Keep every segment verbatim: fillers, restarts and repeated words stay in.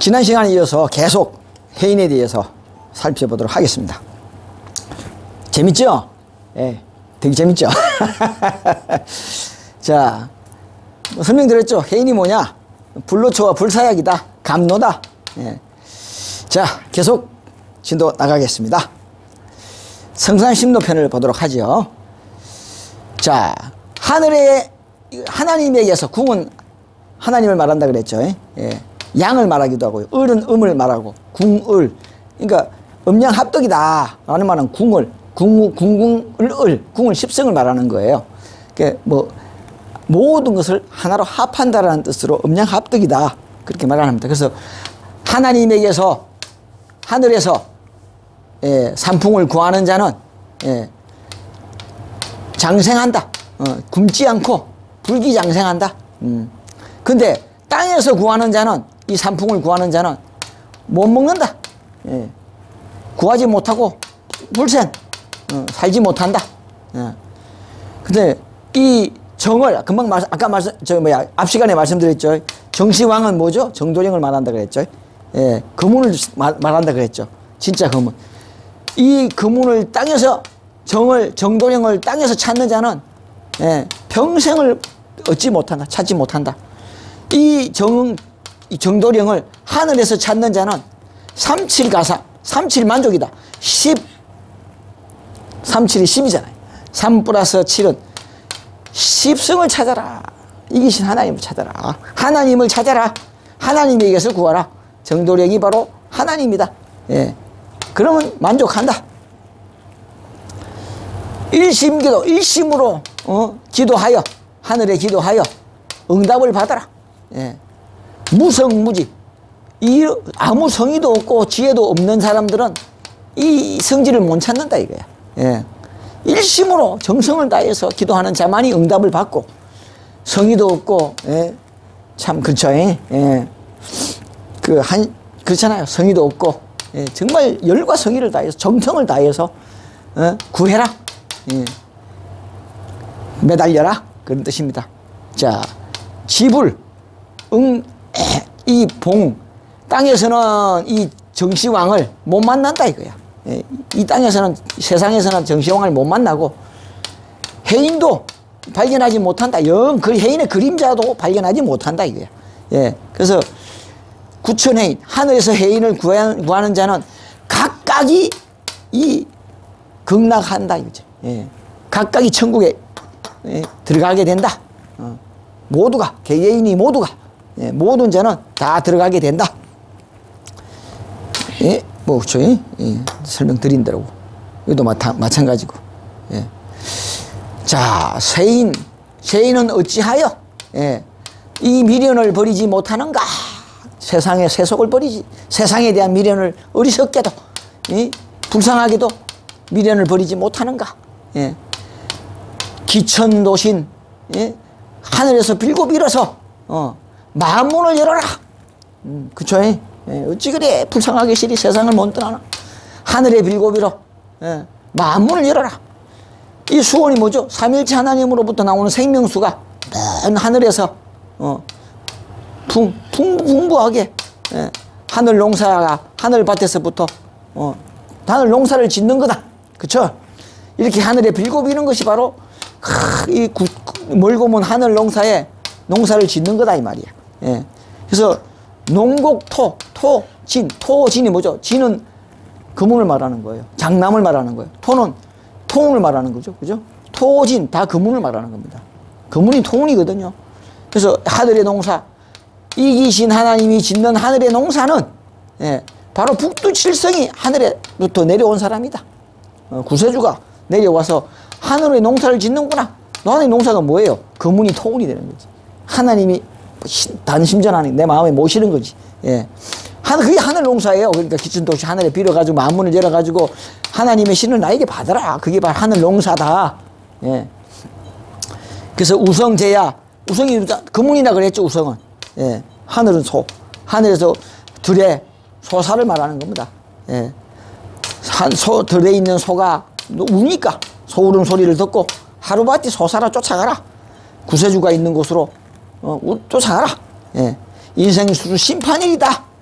지난 시간에 이어서 계속 해인에 대해서 살펴보도록 하겠습니다. 재밌죠? 예, 되게 재밌죠? 자, 뭐 설명드렸죠? 해인이 뭐냐? 불로초와 불사약이다. 감로다. 예. 자, 계속 진도 나가겠습니다. 성산심노편을 보도록 하죠. 자, 하늘에 하나님에게서 궁은 하나님을 말한다 그랬죠. 예. 양을 말하기도 하고요. 을은 음을 말하고 궁을, 그러니까 음양합덕이다 라는 말은 궁을, 궁, 궁궁을 을, 궁을 십성을 말하는 거예요. 그러니까 뭐 모든 것을 하나로 합한다라는 뜻으로 음양합덕이다 그렇게 말합니다. 그래서 하나님에게서 하늘에서 예, 산풍을 구하는 자는 예, 장생한다. 어, 굶지 않고 불기장생한다. 음. 근데 땅에서 구하는 자는, 이 산풍을 구하는 자는 못 먹는다. 예. 구하지 못하고 불생, 어, 살지 못한다. 예. 근데 이 정을 금방 말, 아까 말씀 저 뭐야 앞 시간에 말씀드렸죠. 정시왕은 뭐죠? 정도령을 말한다 그랬죠. 예. 금운을 말, 말한다 그랬죠. 진짜 금운. 이 금운을 땅에서 정을 정도령을 땅에서 찾는 자는 예, 평생을 얻지 못한다. 찾지 못한다. 이 정, 이 정도령을 하늘에서 찾는 자는 삼칠가사, 삼칠만족이다. 십, 삼칠이 십이잖아요. 삼 플러스 칠은 십성을 찾아라. 이기신 하나님을 찾아라. 하나님을 찾아라. 하나님에게서 구하라. 정도령이 바로 하나님이다. 예. 그러면 만족한다. 일심기도, 일심으로 어? 기도하여, 하늘에 기도하여 응답을 받아라. 예. 무성무지. 이 아무 성의도 없고 지혜도 없는 사람들은 이 성질을 못 찾는다 이거야. 예. 일심으로 정성을 다해서 기도하는 자만이 응답을 받고, 성의도 없고, 예. 참 그렇죠. 예. 그 한 그렇잖아요. 성의도 없고, 예. 정말 열과 성의를 다해서 정성을 다해서 어? 구해라. 예. 매달려라. 그런 뜻입니다. 자, 지불, 응, 이 봉, 땅에서는 이 정시왕을 못 만난다 이거야. 예, 이 땅에서는, 세상에서는 정시왕을 못 만나고 해인도 발견하지 못한다. 영, 그 해인의 그림자도 발견하지 못한다 이거야. 예, 그래서 구천해인, 하늘에서 해인을 구하는, 구하는 자는 각각이 이 극락한다 이거죠. 예, 각각이 천국에 예, 들어가게 된다. 어, 모두가, 개개인이 모두가, 예, 모든 자는 다 들어가게 된다. 예, 뭐, 그렇죠. 예, 설명드린 대로. 이것도 마타, 마찬가지고. 예. 자, 세인, 세인은 어찌하여, 예, 이 미련을 버리지 못하는가? 세상의 세속을 버리지. 세상에 대한 미련을 어리석게도, 예, 불쌍하게도 미련을 버리지 못하는가? 예. 기천도신, 예? 하늘에서 빌고 빌어서 어, 마음문을 열어라. 음, 그쵸? 예? 어찌 그래 불쌍하게 시리 세상을 못 떠나나. 하늘에 빌고 빌어. 예. 마음문을 열어라. 이 수원이 뭐죠? 삼일체 하나님으로부터 나오는 생명수가 먼 하늘에서 어, 풍, 풍, 풍부하게 예. 하늘 농사가 하늘밭에서부터 어, 하늘 농사를 짓는 거다. 그쵸? 이렇게 하늘에 빌고 비는 것이 바로 이 구, 멀고 먼 하늘 농사에 농사를 짓는 거다 이 말이야. 예. 그래서 농곡토, 토, 진, 토, 진이 뭐죠? 진은 금운을 말하는 거예요. 장남을 말하는 거예요. 토는 통운을 말하는 거죠. 그죠? 토, 진, 다 금운을 말하는 겁니다. 금운이 통운이거든요. 그래서 하늘의 농사, 이기신 하나님이 짓는 하늘의 농사는 예, 바로 북두칠성이 하늘에부터 내려온 사람이다. 어, 구세주가 내려와서 하늘의 농사를 짓는구나. 하늘의 농사가 뭐예요? 금운이 토운이 되는 거지. 하나님이 단심전하는 내 마음에 모시는 거지. 예. 하늘, 그게 하늘 농사예요. 그러니까 기천도시 하늘에 빌어가지고 마음문을 열어가지고 하나님의 신을 나에게 받아라. 그게 바로 하늘 농사다. 예. 그래서 우성제야. 우성이 금운이라 그랬죠. 우성은. 예. 하늘은 소. 하늘에서 들에 소사를 말하는 겁니다. 예. 한 소, 들에 있는 소가 우니까 소 울음소리를 듣고 하루바티 소사라 쫓아가라. 구세주가 있는 곳으로 어, 쫓아가라. 예. 인생수로 심판일이다.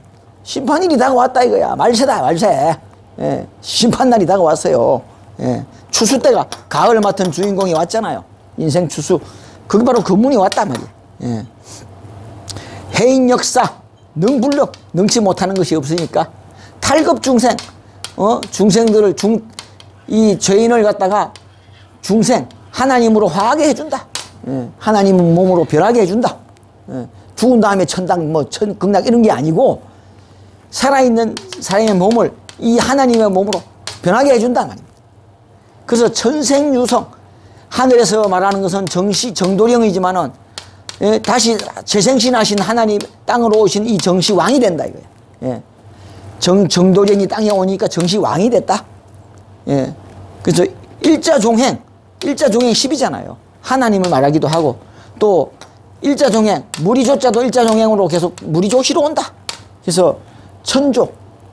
심판일이 다가왔다 이거야. 말세다 말세. 예, 심판날이 다가왔어요. 예, 추수 때가 가을 맡은 주인공이 왔잖아요. 인생 추수. 그게 바로 그 문이 왔단 말이에요. 예. 해인 역사 능불력 능치 못하는 것이 없으니까 탈급 중생 어 중생들을 중 이 죄인을 갖다가 중생 하나님으로 화하게 해준다. 예, 하나님 몸으로 변하게 해준다. 예, 죽은 다음에 천당 뭐 천 극락 이런 게 아니고 살아있는 사람의 몸을 이 하나님의 몸으로 변하게 해준다 말입니다. 그래서 천생유성 하늘에서 말하는 것은 정시 정도령이지만은 예, 다시 재생신하신 하나님 땅으로 오신 이 정시왕이 된다 이거예요. 예. 정, 정도령이 땅에 오니까 정시왕이 됐다. 예. 그래서 일자종행, 일자종행 십이잖아요. 하나님을 말하기도 하고 또 일자종행, 무리조자도 일자종행으로 계속 무리조시로 온다. 그래서 천조,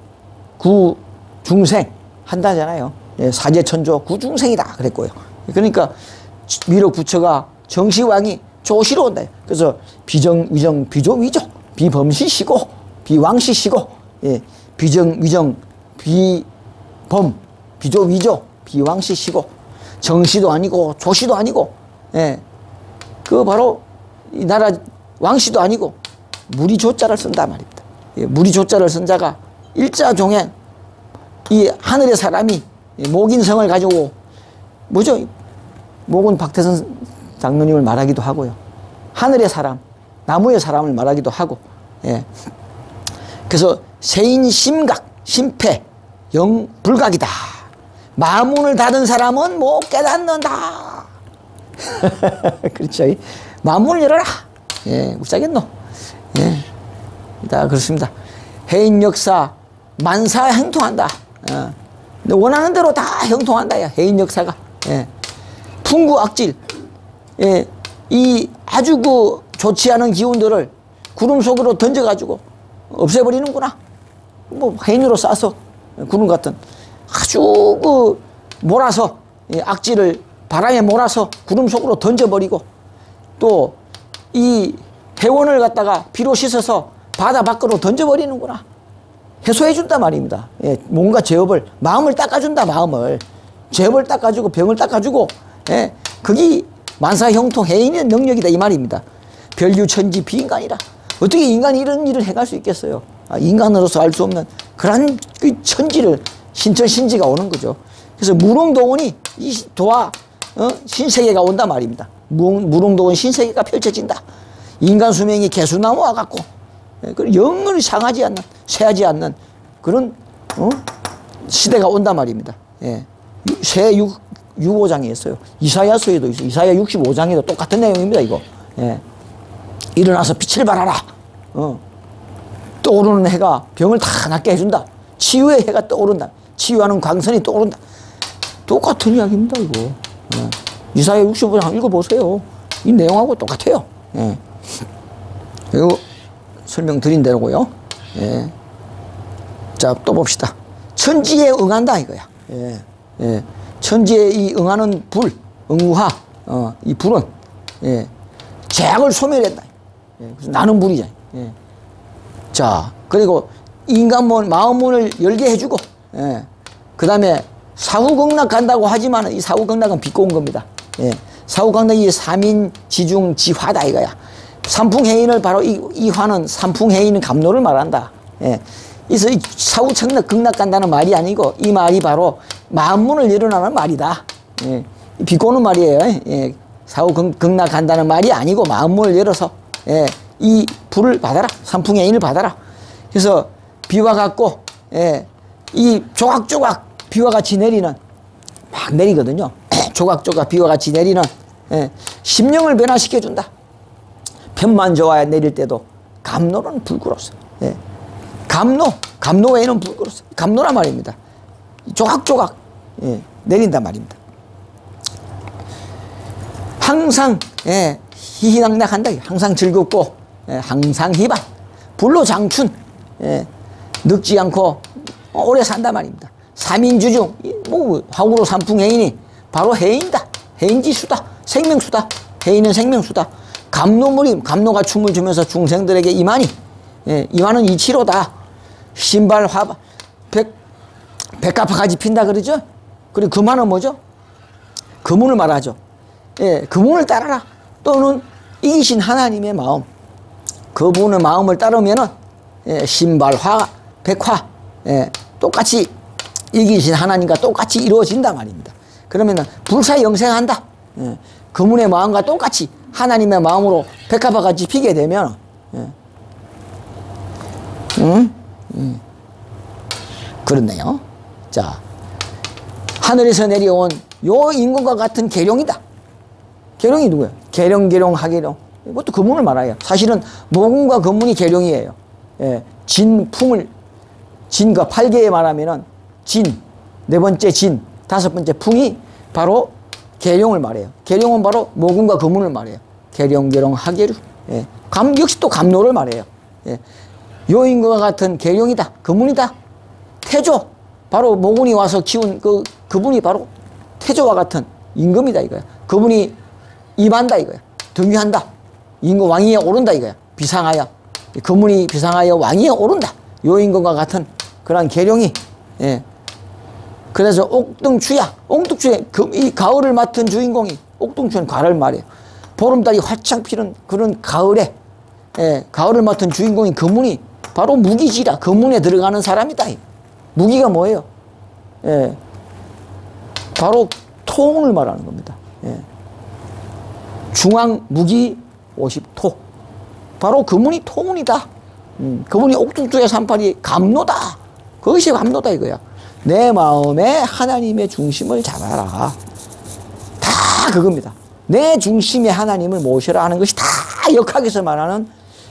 구중생 한다잖아요. 예, 사제천조, 구중생이다 그랬고요. 그러니까 미륵 부처가 정시왕이 조시로 온다. 그래서 비정, 위정, 비조, 위조, 비범시시고, 비왕시시고, 예, 비정, 위정, 비범, 비조, 위조, 비왕시시고, 정시도 아니고, 조시도 아니고, 예, 그 바로 이 나라 왕시도 아니고, 무리조자를 쓴다 말입니다. 예, 무리조자를 쓴 자가 일자종행, 이 하늘의 사람이 목인성을 가지고, 뭐죠? 목은 박태선 장로님을 말하기도 하고요. 하늘의 사람, 나무의 사람을 말하기도 하고, 예. 그래서 세인심각, 심패, 영불각이다. 마문을 닫은 사람은 못 깨닫는다. 그렇죠. 마문을 열어라. 예, 웃자겠노. 예. 다 그렇습니다. 해인 역사, 만사 형통한다. 어. 원하는 대로 다 형통한다. 야. 해인 역사가. 예. 풍구 악질. 예, 이 아주 그 좋지 않은 기운들을 구름 속으로 던져가지고 없애버리는구나. 뭐 해인으로 싸서 구름 같은 아주 그 몰아서 예, 악질을 바람에 몰아서 구름 속으로 던져버리고 또 이 해원을 갖다가 비로 씻어서 바다 밖으로 던져버리는구나. 해소해준단 말입니다. 예, 뭔가 죄업을 마음을 닦아준다. 마음을 죄업을 닦아주고 병을 닦아주고 예, 그게 만사형통 해인의 능력이다 이 말입니다. 별유천지 비인간이라. 어떻게 인간이 이런 일을 해갈 수 있겠어요. 아, 인간으로서 알 수 없는 그런 그 천지를 신천신지가 오는 거죠. 그래서 무릉도원이 이 도화 어? 신세계가 온단 말입니다. 무릉도원 신세계가 펼쳐진다. 인간 수명이 개수나무와 같고 예, 영원히 상하지 않는 쇠하지 않는 그런 어? 시대가 온단 말입니다. 예. 새 육 육오 장에 있어요. 이사야서에도 있어요. 이사야 육십오 장에도 똑같은 내용입니다, 이거. 예. 일어나서 빛을 발하라. 어. 떠오르는 해가 병을 다 낫게 해준다. 치유의 해가 떠오른다. 치유하는 광선이 떠오른다. 똑같은 이야기입니다, 이거. 예. 이사야 육십오 장 읽어보세요. 이 내용하고 똑같아요. 예. 이거 설명드린 대로고요. 예. 자, 또 봅시다. 천지에 응한다, 이거야. 예. 예. 천지에 이 응하는 불, 응우하, 어, 이 불은, 예, 죄악을 소멸한다. 예, 그래서 나는 불이잖아요. 예. 자, 그리고 인간문, 마음문을 열게 해주고, 예, 그 다음에 사후극락 간다고 하지만 이 사후극락은 비꼬은 겁니다. 예, 사후극락이 삼인지중지화다 이거야. 삼풍해인을 바로 이, 이 화는 삼풍해인은 감로를 말한다. 예. 그래서 이 사후극락 극락 간다는 말이 아니고 이 말이 바로 마음문을 열어나는 말이다. 예. 비꼬는 말이에요. 예. 사후극락 간다는 말이 아니고 마음문을 열어서 예. 이 불을 받아라. 삼풍해인을 받아라. 그래서 비와 같고 예. 이 조각조각 비와 같이 내리는 막 내리거든요. 조각조각 비와 같이 내리는 예. 심령을 변화시켜준다. 편만 좋아야 내릴 때도 감로는 불구로서 예. 감로, 감로 외에는 불구로서 감로란 말입니다. 조각조각 예, 내린단 말입니다. 항상 예, 희희낙낙한다. 항상 즐겁고 예, 항상 희반 불로 장춘 예, 늙지 않고 오래 산단 말입니다. 삼인주중 뭐 화구로 삼풍해인이 바로 해인이다. 해인지수다. 생명수다. 해인은 생명수다. 감로물이 감로가 춤을 주면서 중생들에게 임하니 예, 임하는 이치로다. 신발, 화발, 백, 백합화까지 핀다 그러죠? 그리고 그 말은 뭐죠? 그문을 말하죠. 예, 그문을 따라라. 또는 이기신 하나님의 마음. 그분의 마음을 따르면은, 예, 신발, 화, 백화, 예, 똑같이 이기신 하나님과 똑같이 이루어진다 말입니다. 그러면은 불사영생한다. 예, 그분의 마음과 똑같이 하나님의 마음으로 백합화같이 피게 되면, 예, 음? 음. 그렇네요. 자, 하늘에서 내려온 요 인간과 같은 계룡이다. 계룡이 누구예요? 계룡, 계룡, 하계룡. 이것도 금문을 말해요. 사실은 모군과 금문이 계룡이에요. 예, 진, 풍을, 진과 팔계에 말하면은 진, 네 번째 진, 다섯 번째 풍이 바로 계룡을 말해요. 계룡은 바로 모군과 금문을 말해요. 계룡, 계룡, 하계룡. 예, 감, 역시 또 감노를 말해요. 예, 요 인간과 같은 계룡이다. 금문이다. 태조. 바로 모군이 와서 키운 그, 그분이 바로 태조와 같은 임금이다 이거야. 그분이 임한다 이거야. 등위한다. 임금 왕위에 오른다 이거야. 비상하여. 그분이 비상하여 왕위에 오른다. 요 임금과 같은 그런 계룡이, 예. 그래서 옥등추야. 옥등추에 그, 이 가을을 맡은 주인공이 옥등추는 가을 말이에요. 보름달이 활짝 피는 그런 가을에, 예, 가을을 맡은 주인공인 그분이 바로 무기지라. 그문에 들어가는 사람이다. 무기가 뭐예요? 예, 바로 통을 말하는 겁니다. 예. 중앙 무기 오십 토. 바로 그분이 통운이다. 음, 그분이 옥중투의 삼팔이 감노다. 그것이 감노다 이거야. 내 마음에 하나님의 중심을 잡아라. 다 그겁니다. 내 중심에 하나님을 모셔라 하는 것이 다 역학에서 말하는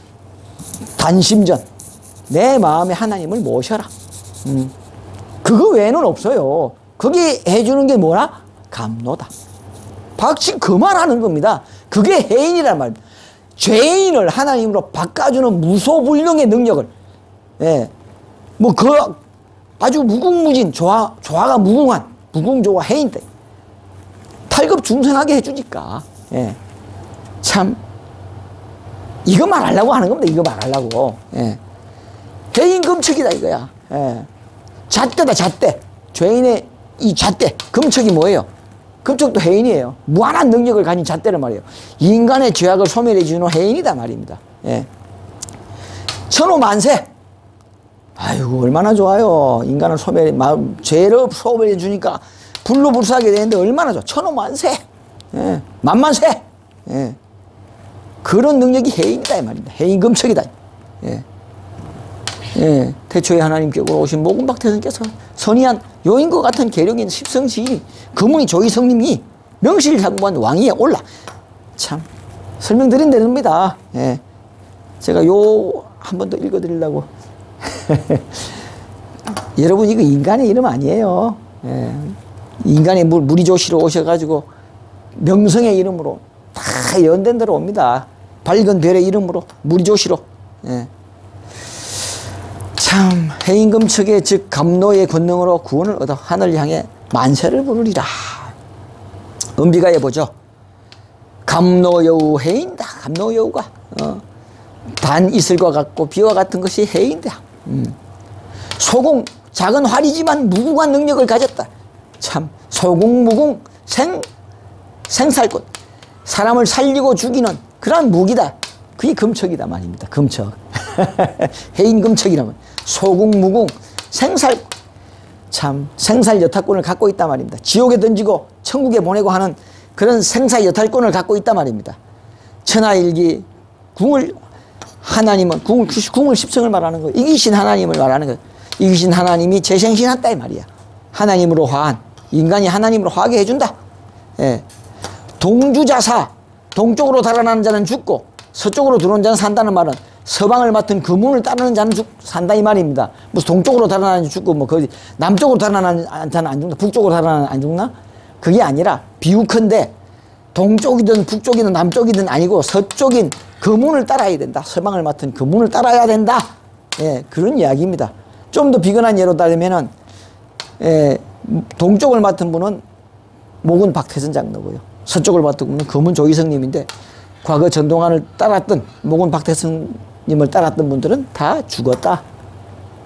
단심전. 내 마음에 하나님을 모셔라. 음. 그거 외에는 없어요. 그게 해주는 게 뭐라? 감노다. 박치 그만하는 겁니다. 그게 해인이란 말입니다. 죄인을 하나님으로 바꿔주는 무소불능의 능력을, 예, 뭐 그 아주 무궁무진 조화, 조화가 무궁한 무궁조화 해인 때 탈급 중생하게 해주니까, 예, 참 이거 말하려고 하는 겁니다. 이거 말하려고. 예. 해인 금척이다 이거야. 예. 잣대다 잣대. 죄인의 이 잣대. 금척이 뭐예요? 금척도 해인이에요. 무한한 능력을 가진 잣대를 말이에요. 인간의 죄악을 소멸해 주는 해인이다 말입니다. 예. 천호만세. 아이고 얼마나 좋아요. 인간을 소멸해, 마음, 죄를 소멸해 주니까 불로 불사하게 되는데 얼마나 좋아. 천호만세. 예. 만만세. 예. 그런 능력이 해인이다 이 말입니다. 해인 금척이다. 예. 예, 태초에 하나님께로 오신 모군박태선께서 선의한 요인과 같은 계룡인 십성지인이 금운이 조이성님이 명실상부한 왕위에 올라. 참 설명드린 대로입니다. 예, 제가 요 한 번 더 읽어드리려고. 여러분 이거 인간의 이름 아니에요. 예, 인간의 물, 무리조시로 오셔가지고 명성의 이름으로 다 연된 대로 옵니다. 밝은 별의 이름으로 무리조시로. 예. 참 해인금척의 즉 감노의 권능으로 구원을 얻어 하늘 향해 만세를 부르리라. 은비가에 보죠. 감노여우 해인다. 감노여우가 어, 단 이슬과 같고 비와 같은 것이 해인다. 음. 소공 작은 활이지만 무궁한 능력을 가졌다. 참 소공무궁 생 생살꽃 사람을 살리고 죽이는 그런 무기다. 그게 금척이다 말입니다. 금척. 해인 금척이라면 소궁무궁 생살 참 생살 여탈권을 갖고 있단 말입니다. 지옥에 던지고 천국에 보내고 하는 그런 생사 여탈권을 갖고 있단 말입니다. 천하일기 궁을 하나님은 궁을 궁을 십성을 말하는 거예요. 이기신 하나님을 말하는 거예요. 이기신 하나님이 재생신했다 이 말이야. 하나님으로 화한 인간이 하나님으로 화하게 해준다. 예. 동주자사 동쪽으로 달아나는 자는 죽고 서쪽으로 들어온 자는 산다는 말은 서방을 맡은 그 문을 따르는 자는 죽, 산다 이 말입니다. 무슨 동쪽으로 달아나는 자는 죽고 뭐 거기 남쪽으로 달아나는 자는 안 죽나? 북쪽으로 달아나는 안 죽나? 그게 아니라 비유컨대 동쪽이든 북쪽이든 남쪽이든 아니고 서쪽인 그 문을 따라야 된다. 서방을 맡은 그 문을 따라야 된다. 예, 그런 이야기입니다. 좀 더 비근한 예로 따르면은 예, 동쪽을 맡은 분은 목은 박태선 장로고요. 서쪽을 맡은 분은 금은 조이성님인데 과거 전동환을 따랐던 목은 박태선님을 따랐던 분들은 다 죽었다.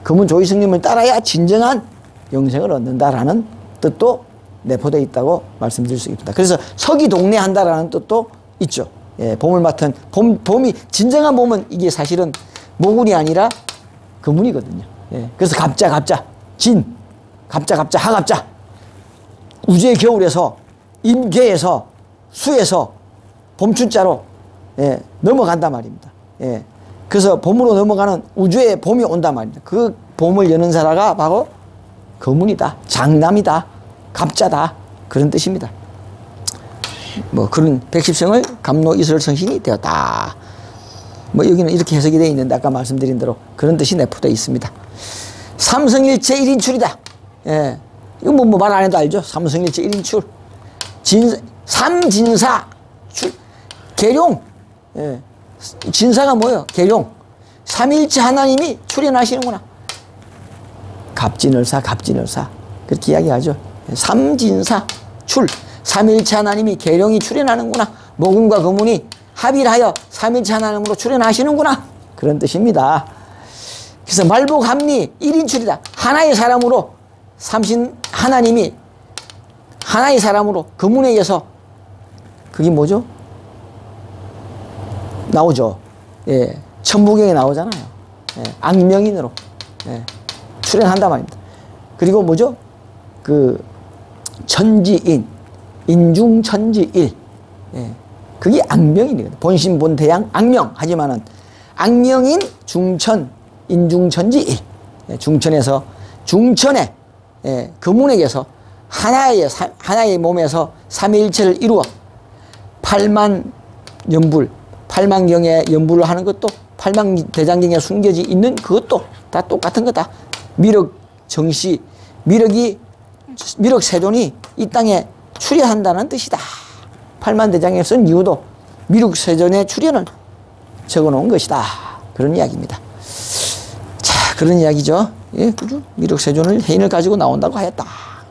금은 조이승님을 따라야 진정한 영생을 얻는다라는 뜻도 내포되어 있다고 말씀드릴 수 있습니다. 그래서 석이 동래한다라는 뜻도 있죠. 예, 봄을 맡은 봄, 봄이 진정한 봄은 이게 사실은 모군이 아니라 금운이거든요. 예, 그래서 갑자 갑자 진 갑자 갑자 하갑자 우주의 겨울에서 임계에서 수에서 봄춘자로 예, 넘어간단 말입니다. 예, 그래서 봄으로 넘어가는 우주의 봄이 온단 말입니다. 그 봄을 여는 사라가 바로 금운이다, 장남이다, 갑자다 그런 뜻입니다. 뭐 그런 백십성을 갑로 이설 성신이 되었다. 뭐 여기는 이렇게 해석이 되어 있는데 아까 말씀드린 대로 그런 뜻이 내포되어 있습니다. 삼성일체 일인출이다. 예, 이거 뭐 말 안 해도 알죠. 삼성일체 일인출. 진 삼진사 출 계룡. 예, 진사가 뭐예요? 계룡. 삼일체 하나님이 출현하시는구나. 갑진을사, 갑진을사 그렇게 이야기하죠. 삼진사 출. 삼일체 하나님이 계룡이 출현하는구나. 모군과 금운이 합의를 하여 삼일체 하나님으로 출현하시는구나. 그런 뜻입니다. 그래서 말복합리 일인출이다. 하나의 사람으로 삼신 하나님이 하나의 사람으로 금운에 의해서 그게 뭐죠? 나오죠. 예, 천부경에 나오잖아요. 예, 악명인으로 예, 출현한단 말입니다. 그리고 뭐죠? 그 천지인 인중천지일. 예, 그게 악명인이거든. 본심본태양 악명. 하지만은 악명인 중천 인중천지일. 예, 중천에서 중천에 예, 금운에게서 하나의 사, 하나의 몸에서 삼위일체를 이루어 팔만 연불 팔만경의 연불을 하는 것도 팔만대장경에 숨겨져 있는 그것도 다 똑같은 거다. 미륵 정시 미륵이 미륵 세존이 이 땅에 출현한다는 뜻이다. 팔만대장경에 쓴 이유도 미륵 세존의 출현을 적어놓은 것이다. 그런 이야기입니다. 자, 그런 이야기죠. 예, 그죠? 미륵 세존을 해인을 가지고 나온다고 하였다.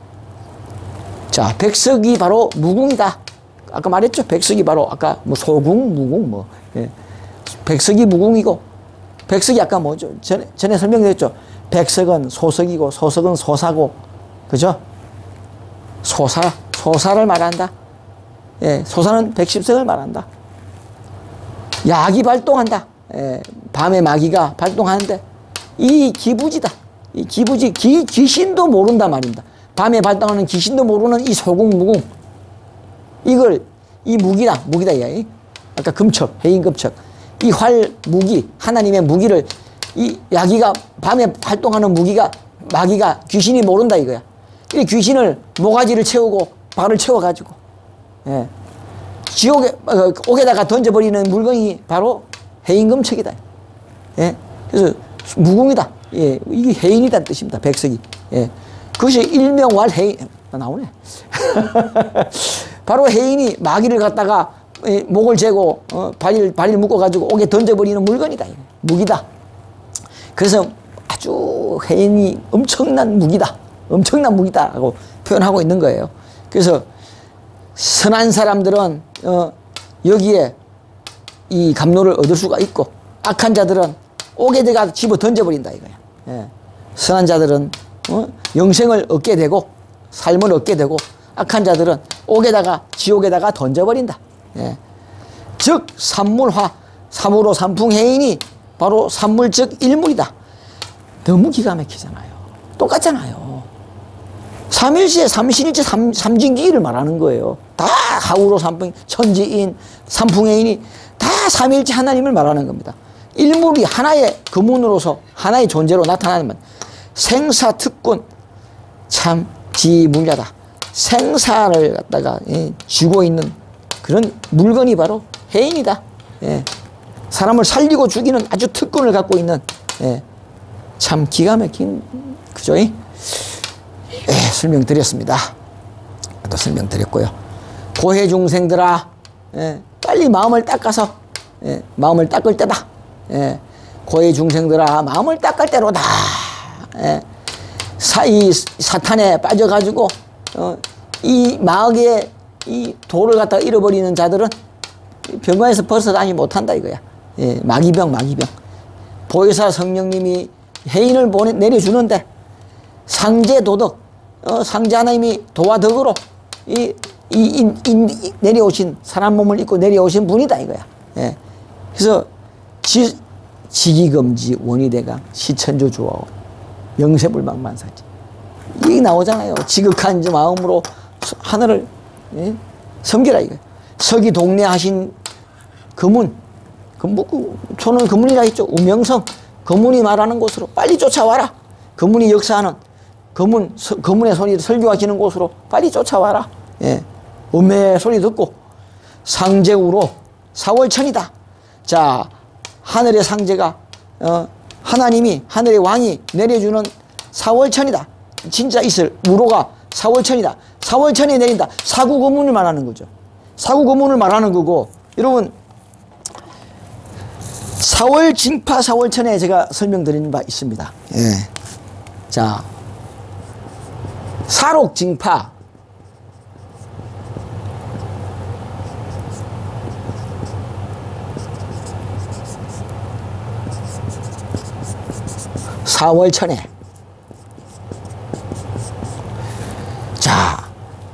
자, 백석이 바로 무궁이다. 아까 말했죠. 백석이 바로 아까 뭐 소궁, 무궁 뭐 예. 백석이 무궁이고 백석이 아까 뭐죠? 전에, 전에 설명드렸죠. 백석은 소석이고 소석은 소사고 그죠? 소사, 소사를 말한다. 예, 소사는 백십석을 말한다. 약이 발동한다. 예, 밤에 마귀가 발동하는데 이 기부지다. 이 기부지, 기, 귀신도 모른다 말입니다. 밤에 발동하는 귀신도 모르는 이 소궁, 무궁. 이걸, 이 무기다, 무기다, 이야. 아까 금척, 해인금척. 이 활, 무기, 하나님의 무기를 이 야기가 밤에 활동하는 무기가 마귀가 귀신이 모른다 이거야. 이 귀신을 모가지를 채우고 발을 채워가지고, 예. 지옥에, 어, 옥에다가 던져버리는 물건이 바로 해인금척이다. 예. 그래서 무궁이다. 예. 이게 해인이라는 뜻입니다. 백석이. 예. 그것이 일명활 해인, 나오네. 바로 해인이 마귀를 갖다가 목을 재고 어, 발을, 발을 묶어가지고 옥에 던져버리는 물건이다. 무기다. 그래서 아주 해인이 엄청난 무기다. 엄청난 무기다. 라고 표현하고 있는 거예요. 그래서 선한 사람들은 어, 여기에 이 감로를 얻을 수가 있고 악한 자들은 옥에 들어가 집어 던져버린다 이거야. 예. 선한 자들은 어, 영생을 얻게 되고 삶을 얻게 되고 악한 자들은 옥에다가 지옥에다가 던져버린다. 예. 즉 삼물화 삼으로 삼풍해인이 바로 삼물즉 일물이다. 너무 기가 막히잖아요. 똑같잖아요. 삼일시에 삼신일체 삼, 삼진기를 말하는 거예요. 다 하우로 삼풍 천지인 삼풍해인이 다 삼일체 하나님을 말하는 겁니다. 일물이 하나의 금운으로서 하나의 존재로 나타나는 것. 생사특권 참 지물야다. 생사를 갖다가 예, 쥐고 있는 그런 물건이 바로 해인이다. 예. 사람을 살리고 죽이는 아주 특권을 갖고 있는 예. 참 기가 막힌 그죠? 예, 설명드렸습니다. 또 설명드렸고요. 고해 중생들아 예, 빨리 마음을 닦아서 예, 마음을 닦을 때다. 예, 고해 중생들아 마음을 닦을 때로다. 예, 사, 이 사탄에 빠져가지고 어, 이 마귀의 이 도를 갖다 잃어버리는 자들은 병관에서 벗어나지 못한다 이거야. 예, 마귀병, 마귀병. 보혜사 성령님이 해인을 보내, 내려주는데 상제 도덕, 어, 상제 하나님이 도와 덕으로 이, 이, 이, 이, 이 내려오신 사람 몸을 입고 내려오신 분이다 이거야. 예. 그래서 지, 지기금지 원희대강 시천조 주하오 영세불망만사지 이게 나오잖아요. 지극한 마음으로 하늘을 예? 섬기라 이거야. 서기 동래하신 금문, 금문, 저는 금문이라 했죠. 우명성, 금문이 말하는 곳으로 빨리 쫓아와라. 금문이 역사하는 금문, 금문의 손이 설교하시는 곳으로 빨리 쫓아와라. 예. 음의 소리 듣고 상제우로 사월천이다. 자, 하늘의 상제가 어, 하나님이 하늘의 왕이 내려주는 사월천이다. 진짜 있을 우로가 사월천이다. 사월천에 내린다. 사구고문을 말하는 거죠. 사구고문을 말하는 거고, 여러분 사월 징파 사월천에 제가 설명드린 바 있습니다. 예. 자, 사록 징파 사월천에 자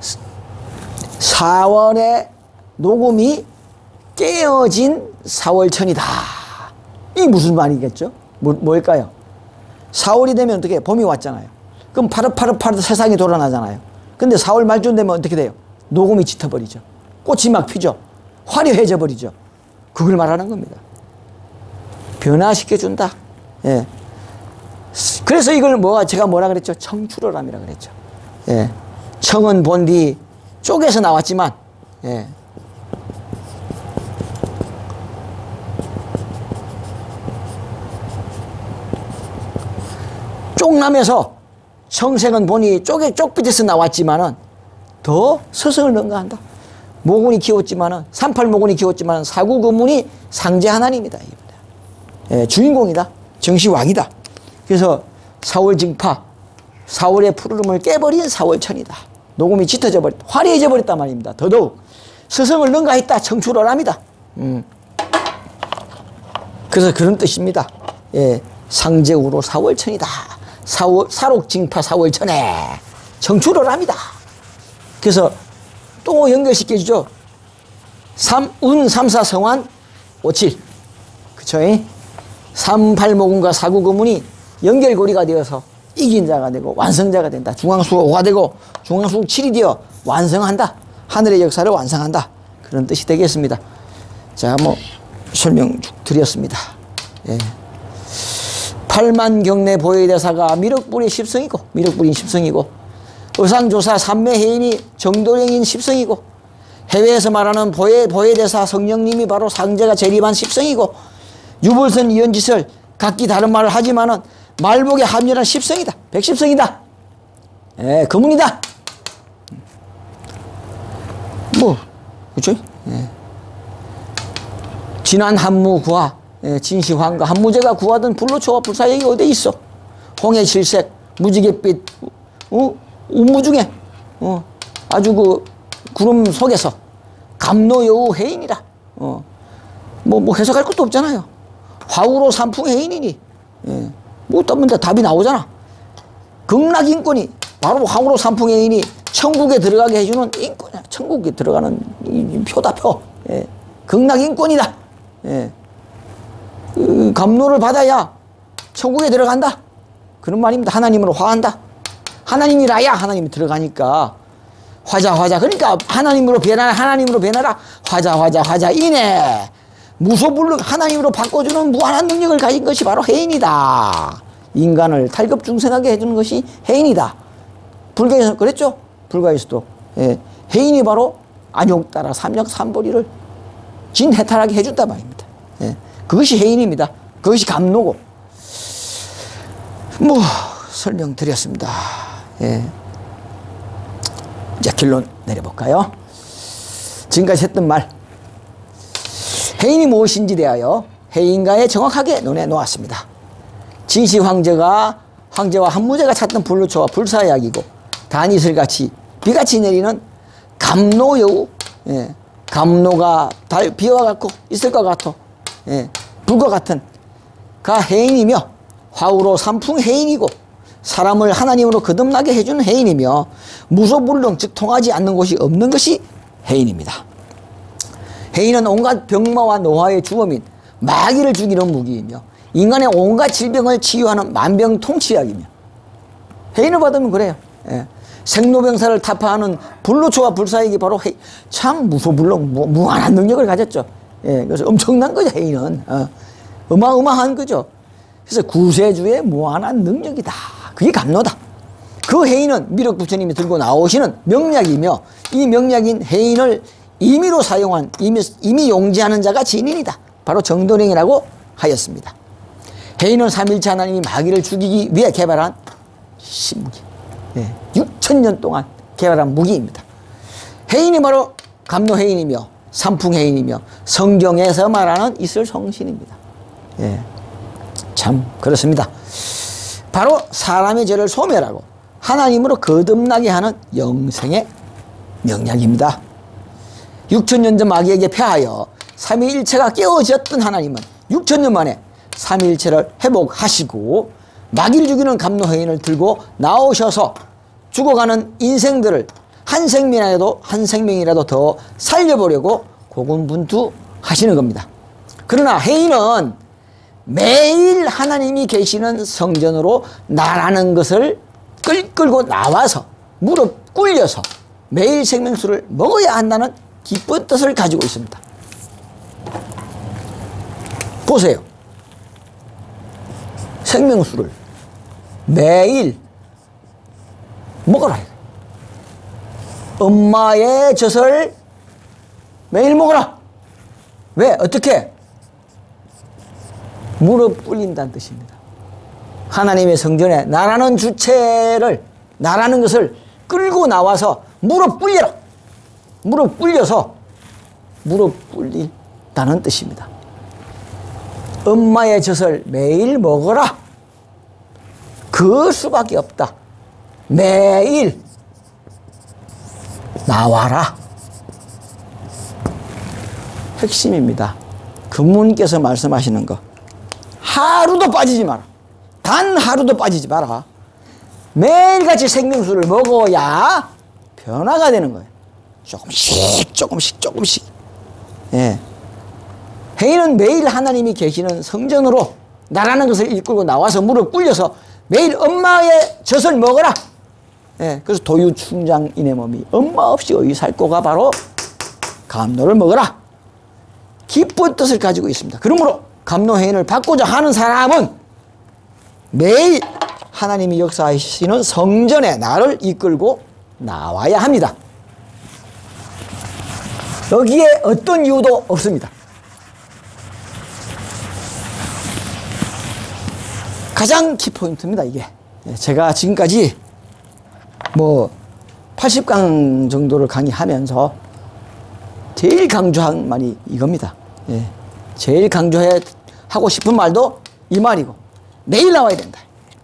사월의 녹음이 깨어진 사월천이다. 이 무슨 말이겠죠? 뭐, 뭘까요? 사월이 되면 어떻게 봄이 왔잖아요. 그럼 파릇파릇파릇 세상이 돌아나잖아요. 근데 사월 말쯤 되면 어떻게 돼요? 녹음이 짙어버리죠. 꽃이 막 피죠. 화려해져 버리죠. 그걸 말하는 겁니다. 변화시켜준다. 예. 그래서 이걸 뭐가 제가 뭐라 그랬죠? 청출어람이라 그랬죠. 예. 청은 본디 쪽에서 나왔지만, 예. 쪽남에서 청색은 본이 쪽에 쪽빛에서 나왔지만은 더 서성을 능가한다. 모군이 키웠지만은 삼팔 모군이 키웠지만은 사구 근문이 상제 하나님이다. 예, 주인공이다. 정시왕이다. 그래서 사월 징파, 사월의 푸르름을 깨버린 사월천이다. 녹음이 짙어져 버렸다. 화려해져 버렸단 말입니다. 더더욱 서성을 능가했다. 청출어람이다. 음. 그래서 그런 뜻입니다. 예, 상제우로 사월천이다. 사월, 사록징파 사월천에 청출어람이다. 그래서 또 연결시켜주죠. 삼, 운, 삼사, 성환, 오칠. 그쵸? 삼팔모군과 사구거문이 연결고리가 되어서 이긴 자가 되고 완성자가 된다. 중앙수가 오가 되고 중앙수 칠이 되어 완성한다. 하늘의 역사를 완성한다. 그런 뜻이 되겠습니다. 자, 뭐 설명 쭉 드렸습니다. 예. 팔만 경내 보혜대사가 미륵불의 십성이고 미륵불인 십성이고 의상조사 삼매해인이 정도령인 십성이고 해외에서 말하는 보혜, 보혜대사 성령님이 바로 상제가 재림한 십성이고 유불선 이연지설 각기 다른 말을 하지만은 말복에 합렬한 십성이다. 백십성이다. 예, 금문이다. 뭐, 그쵸? 예. 진한 한무 구하, 예, 진시황과 한무제가 구하던 불로초와 불사역이 어디 있어? 홍해 칠색, 무지갯빛, 어? 운무 중에, 어, 아주 그 구름 속에서 감노여우 해인이라. 어, 뭐, 뭐 해석할 것도 없잖아요. 화우로 삼풍 해인이니. 예. 뭐 떠문데 답이 나오잖아. 극락인권이 바로 화우로 삼풍 해인이 천국에 들어가게 해주는 인권이야. 천국에 들어가는 이 표다 표. 예. 극락인권이다. 예. 그 감노를 받아야 천국에 들어간다. 그런 말입니다. 하나님으로 화한다. 하나님이라야 하나님이 들어가니까 화자 화자. 그러니까 하나님으로 변하라. 하나님으로 변하라. 화자 화자 화자 이네. 무소불능 하나님으로 바꿔주는 무한한 능력을 가진 것이 바로 해인이다. 인간을 탈급중생하게 해주는 것이 해인이다. 불교에서 그랬죠? 불가에서도. 예. 해인이 바로 안욕따라 삼력삼보리를 진해탈하게 해준단 말입니다. 예. 그것이 해인입니다. 그것이 감노고. 뭐 설명드렸습니다. 예. 이제 결론 내려볼까요? 지금까지 했던 말 해인이 무엇인지 대하여 해인가에 정확하게 논해 놓았습니다. 진시 황제가 황제와 한무제가 찾던 불로초와 불사약이고 단이슬같이 비같이 내리는 감노여우. 예. 감노가 달 비와 같고 있을 것 같고 예. 불과 같은 가 해인이며 화우로 삼풍 해인이고 사람을 하나님으로 거듭나게 해주는 해인이며 무소불능 즉 통하지 않는 곳이 없는 것이 해인입니다. 해인은 온갖 병마와 노화의 주범인 마귀를 죽이는 무기이며 인간의 온갖 질병을 치유하는 만병통치약이며 해인을 받으면 그래요. 예. 생로병사를 타파하는 불로초와 불사익이 바로 해인. 참 무소불능 무, 무한한 능력을 가졌죠. 예. 그래서 엄청난 거죠. 해인은 어. 어마어마한 거죠. 그래서 구세주의 무한한 능력이다. 그게 감로다. 그 해인은 미륵 부처님이 들고 나오시는 명약이며 이 명약인 해인을 임의로 사용한 이미, 이미 용지하는 자가 진인이다. 바로 정도령이라고 하였습니다. 해인은 삼일체 하나님이 마귀를 죽이기 위해 개발한 신무기. 예, 육천 년 동안 개발한 무기입니다. 해인이 바로 감로해인이며 삼풍해인이며 성경에서 말하는 이슬성신입니다. 예, 참 그렇습니다. 바로 사람의 죄를 소멸하고 하나님으로 거듭나게 하는 영생의 명약입니다. 육천 년 전 마귀에게 패하여 삼위일체가 깨어졌던 하나님은 육천 년 만에 삼위일체를 회복하시고 마귀를 죽이는 감로해인을 들고 나오셔서 죽어가는 인생들을 한 생명이라도 한 생명이라도 더 살려보려고 고군분투하시는 겁니다. 그러나 해인은 매일 하나님이 계시는 성전으로 나라는 것을 끌끌고 나와서 무릎 꿇려서 매일 생명수를 먹어야 한다는 기쁜 뜻을 가지고 있습니다. 보세요. 생명수를 매일 먹어라. 엄마의 젖을 매일 먹어라. 왜? 어떻게? 무릎 꿇린다는 뜻입니다. 하나님의 성전에 나라는 주체를, 나라는 것을 끌고 나와서 무릎 꿇려라. 무릎 꿇려서 무릎 꿇린다는 뜻입니다. 엄마의 젖을 매일 먹어라. 그 수밖에 없다. 매일 나와라. 핵심입니다. 금문께서 말씀하시는 거. 하루도 빠지지 마라. 단 하루도 빠지지 마라. 매일같이 생명수를 먹어야 변화가 되는 거예요. 조금씩 조금씩 조금씩. 예. 해인은 매일 하나님이 계시는 성전으로 나라는 것을 이끌고 나와서 무릎 꿇려서 매일 엄마의 젖을 먹어라. 예. 그래서 도유충장인의 몸이 엄마 없이 어이 살고가 바로 감로를 먹어라. 기쁜 뜻을 가지고 있습니다. 그러므로 감로해인을 받고자 하는 사람은 매일 하나님이 역사하시는 성전에 나를 이끌고 나와야 합니다. 여기에 어떤 이유도 없습니다. 가장 키포인트입니다, 이게. 제가 지금까지 뭐 팔십 강 정도를 강의하면서 제일 강조한 말이 이겁니다. 예. 제일 강조해 하고 싶은 말도 이 말이고, 매일 나와야 된다.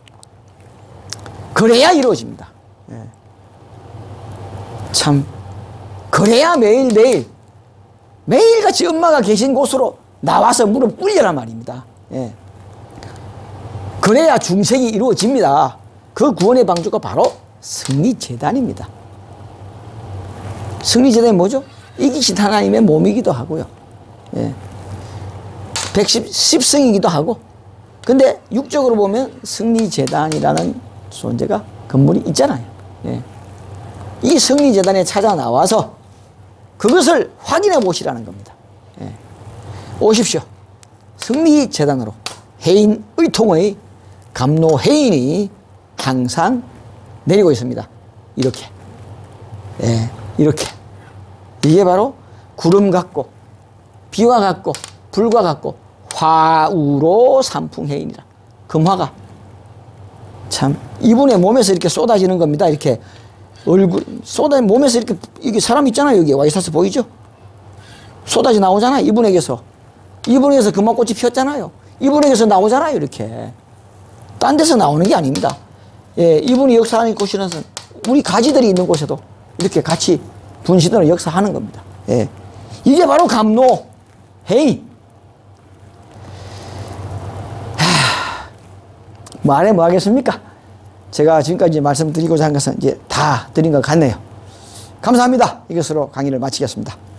그래야 이루어집니다. 예. 참, 그래야 매일매일, 매일같이 엄마가 계신 곳으로 나와서 무릎 꿇려란 말입니다. 예. 그래야 중생이 이루어집니다. 그 구원의 방주가 바로 승리재단입니다. 승리재단이 뭐죠? 이기신 하나님의 몸이기도 하고요. 예. 백십 승이기도 하고. 근데 육적으로 보면 승리재단이라는 존재가 건물이 있잖아요. 예. 이 승리재단에 찾아 나와서 그것을 확인해 보시라는 겁니다. 예. 오십시오. 승리재단으로 해인 의통의 감로해인이 항상 내리고 있습니다. 이렇게. 예. 이렇게. 이게 바로 구름 같고 비와 같고 불과 같고 화우로 삼풍해인이라. 금화가 참 이분의 몸에서 이렇게 쏟아지는 겁니다. 이렇게 얼굴 쏟아 몸에서 이렇게 이게 사람 있잖아요. 여기 와이사스 보이죠? 쏟아져 나오잖아요. 이분에게서 이분에게서 금화꽃이 피었잖아요. 이분에게서 나오잖아요. 이렇게 딴 데서 나오는 게 아닙니다. 예, 이분이 역사하는 곳이라서 우리 가지들이 있는 곳에도 이렇게 같이 분신으로 역사하는 겁니다. 예, 이게 바로 감로해인. 뭐 안 해 뭐 하겠습니까? 제가 지금까지 말씀드리고자 한 것은 이제 다 드린 것 같네요. 감사합니다. 이것으로 강의를 마치겠습니다.